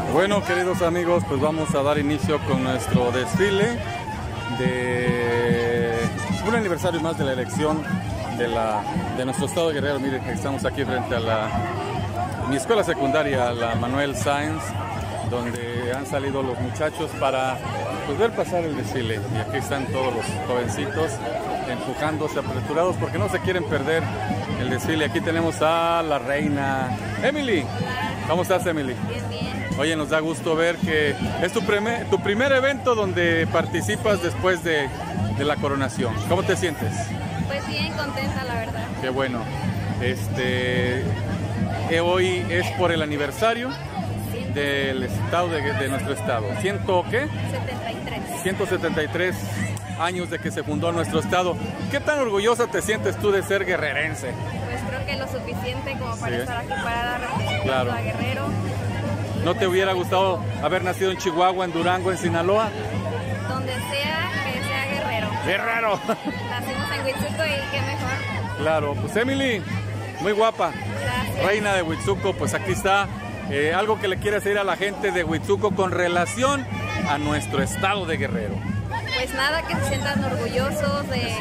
Bueno, queridos amigos, pues vamos a dar inicio con nuestro desfile de un aniversario más de la elección de nuestro estado de Guerrero. Miren, estamos aquí frente a mi escuela secundaria, la Manuel Sáenz, donde han salido los muchachos para pues, ver pasar el desfile. Y aquí están todos los jovencitos empujándose, apresurados, porque no se quieren perder el desfile. Aquí tenemos a la reina Emily. ¿Cómo estás, Emily? Bien, bien. Oye, nos da gusto ver que es tu primer evento donde participas después de la coronación. ¿Cómo te sientes? Pues bien, contenta, la verdad. Qué bueno. Hoy es por el aniversario del estado de nuestro estado. ¿Ciento qué? 73. 173 años de que se fundó nuestro estado. ¿Qué tan orgullosa te sientes tú de ser guerrerense? Pues creo que lo suficiente como para estar aquí parada representando Claro. a Guerrero. ¿No te hubiera gustado haber nacido en Chihuahua, en Durango, en Sinaloa? Donde sea, que sea Guerrero. ¡Guerrero! Nacimos en Huitzuco y qué mejor. Claro, pues Emily, muy guapa, Gracias. reina de Huitzuco, pues aquí está. Algo que le quieras decir a la gente de Huitzuco con relación a nuestro estado de Guerrero. Pues nada, que se sientan orgullosos de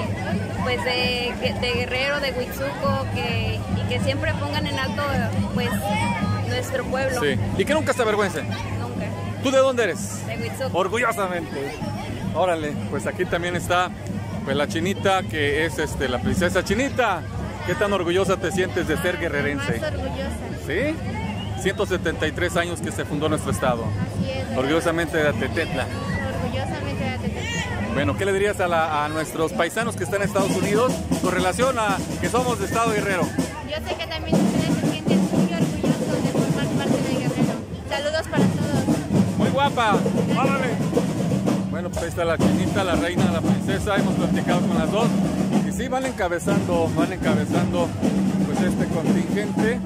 Guerrero, de Huitzuco, y que siempre pongan en alto pues nuestro pueblo. Sí, y que nunca se avergüencen. Nunca. ¿Tú de dónde eres? De Huitzuco. Orgullosamente. Órale, pues aquí también está pues la Chinita, que es la princesa Chinita. ¿Qué tan orgullosa te sientes de ser guerrerense? Más orgullosa. ¿Sí? 173 años que se fundó nuestro estado. Así es. Orgullosamente de Atetetla. Orgullosamente de Atetetla. Bueno, ¿qué le dirías a nuestros paisanos que están en Estados Unidos con relación a que somos de Estado Guerrero? Yo sé que también ustedes se sienten muy orgullosos de formar parte de Guerrero. Saludos para todos. ¡Muy guapa! ¡Órale! Bueno, pues ahí está la Chinita, la reina, la princesa. Hemos platicado con las dos. Y sí, van encabezando pues este contingente.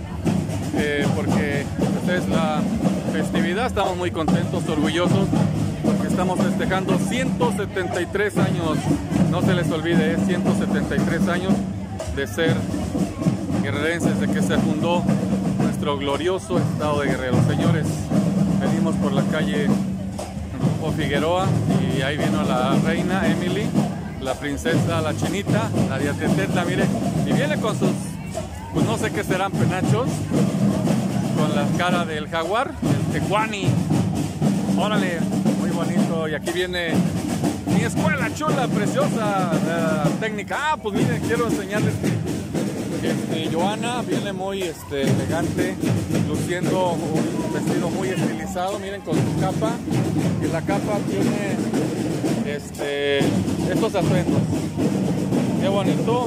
Porque pues, es la festividad. Estamos muy contentos, orgullosos, porque estamos festejando 173 años. No se les olvide, es 173 años de ser guerrerenses, de que se fundó nuestro glorioso estado de Guerrero. Señores, venimos por la calle Rufo Figueroa y ahí vino la reina Emily, la princesa, la Chinita, la de Atetetla, mire, y viene con sus, pues no sé qué serán, penachos, con la cara del jaguar, el tecuani. Órale, muy bonito. Y aquí viene mi escuela chula, preciosa, técnica. Ah, pues miren, quiero enseñarles que Joana viene muy elegante, luciendo un vestido muy estilizado. Miren, con su capa. Y la capa tiene estos atuendos. Qué bonito.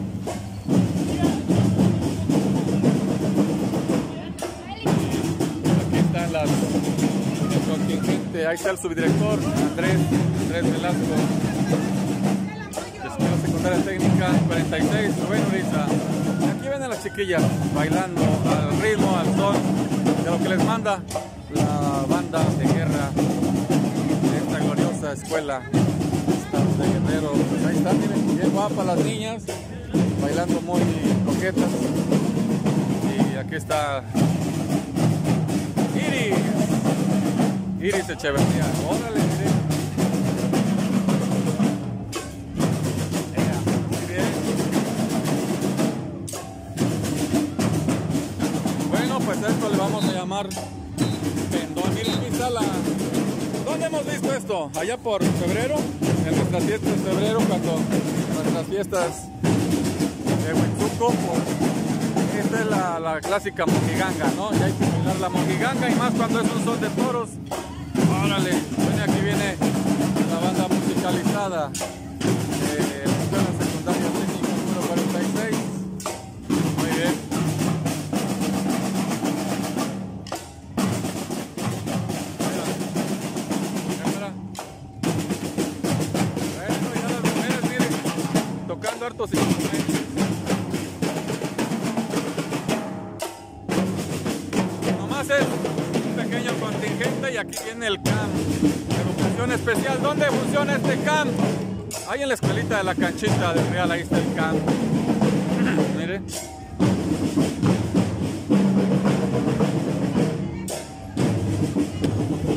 El contingente, ahí está el subdirector Andrés Velasco, Escuela Secundaria Técnica 46, Rubén Uriza. Y aquí vienen las chiquillas bailando al ritmo, al son de lo que les manda la banda de guerra de esta gloriosa escuela de Guerrero. Pues ahí están, miren, bien guapas las niñas, bailando muy coquetas. Y aquí está Iris Echeverría. Órale, mire. Muy bien. Bueno, pues a esto le vamos a llamar pendón. Miren, aquí está ¿dónde hemos visto esto? Allá por febrero, en nuestras fiestas de febrero, cuando nuestras fiestas de Huitzuco, esta es la clásica mojiganga, ¿no? Y hay que bailar la mojiganga, y más cuando es un son de toros. Órale, bueno, aquí viene la banda musicalizada de la Escuela Secundaria Técnica número 46. Muy bien. Cámara. Bueno, ya las mujeres, miren, tocando hartos instrumentos. Nomás es un pequeño contingente y aquí viene el CAM, educación especial. ¿Dónde funciona este CAM? Ahí en la escuelita de la canchita del Real, ahí está el CAM. Mire.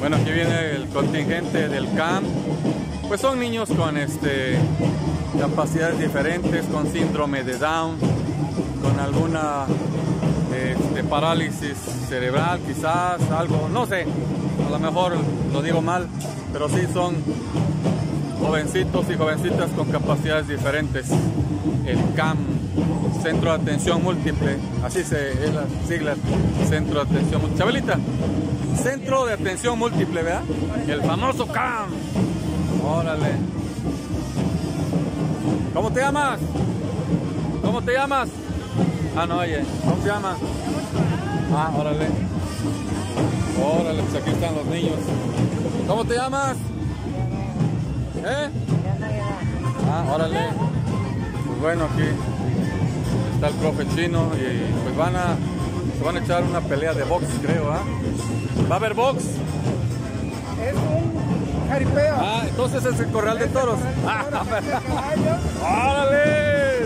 Bueno, aquí viene el contingente del CAM. Pues son niños con capacidades diferentes, con síndrome de Down, con alguna parálisis cerebral, quizás, algo, no sé, a lo mejor lo digo mal, pero sí son jovencitos y jovencitas con capacidades diferentes. El CAM, Centro de Atención Múltiple, así es las siglas, Centro de Atención Múltiple. Chabelita, Centro de Atención Múltiple, ¿verdad? El famoso CAM. Órale. ¿Cómo te llamas? ¿Cómo te llamas? Ah, no, oye, ¿cómo se llama? Ah, órale. Órale, pues aquí están los niños. ¿Cómo te llamas? ¿Eh? Ah, órale. Pues bueno, aquí está el profe Chino y pues se van a echar una pelea de box, creo, ¿ah? ¿Va a haber box? Es un jaripeo. Ah, entonces es el corral de toros. Ah, ¡órale!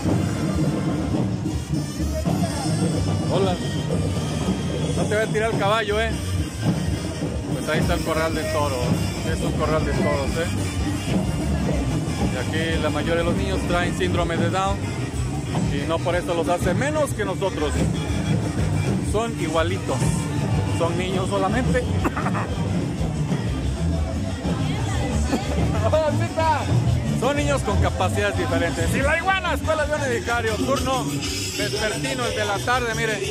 Hola. No te voy a tirar el caballo, Pues ahí está el corral de toros. Es un corral de toros, Y aquí la mayoría de los niños traen síndrome de Down. Y no por eso los hace menos que nosotros. Son igualitos. Son niños solamente. Son niños con capacidades diferentes. Y la iguana, Escuela de Edicario, turno vespertino, el de la tarde, mire.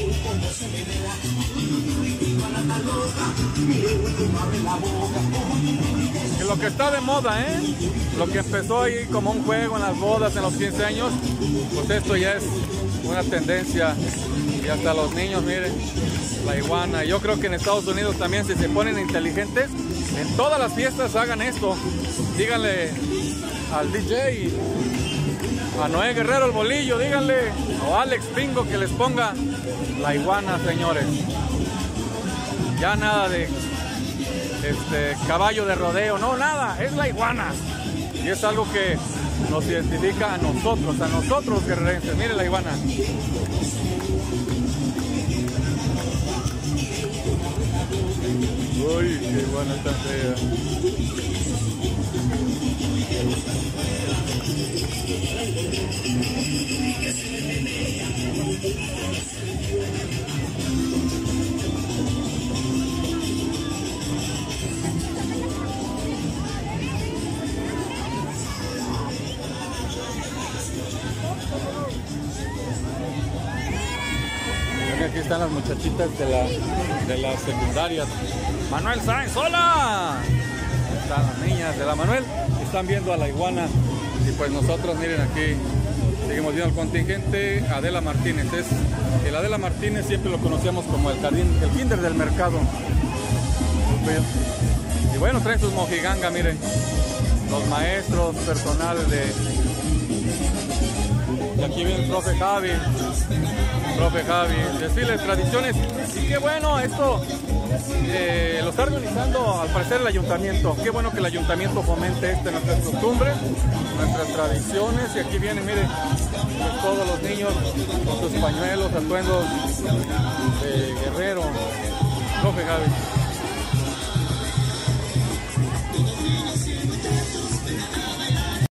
Y lo que está de moda, lo que empezó ahí como un juego en las bodas, en los 15 años, pues esto ya es una tendencia. Y hasta los niños, miren, la iguana. Yo creo que en Estados Unidos también, si se ponen inteligentes, en todas las fiestas hagan esto. Díganle al DJ, a Noé Guerrero el bolillo, díganle, o a Alex Pingo que les ponga la iguana, señores. Ya nada de caballo de rodeo, no, nada, es la iguana. Y es algo que nos identifica a nosotros guerrerenses. Miren la iguana. Uy, qué iguana tan fea. Aquí están las muchachitas de la secundaria. Manuel Sáenz, ¡hola! Están las niñas de la Manuel, están viendo a la iguana. Y pues nosotros, miren, aquí seguimos viendo el contingente. Adela Martínez, el Adela Martínez siempre lo conocemos como el kinder del mercado. Y bueno, traen sus mojiganga, miren, los maestros, personal y aquí viene el profe Javi, desfiles, tradiciones. Y qué bueno, esto lo está organizando al parecer el ayuntamiento. Qué bueno que el ayuntamiento fomente nuestras costumbres, nuestras tradiciones. Y aquí vienen, miren, pues todos los niños con sus pañuelos, atuendos de guerrero. Profe Javi.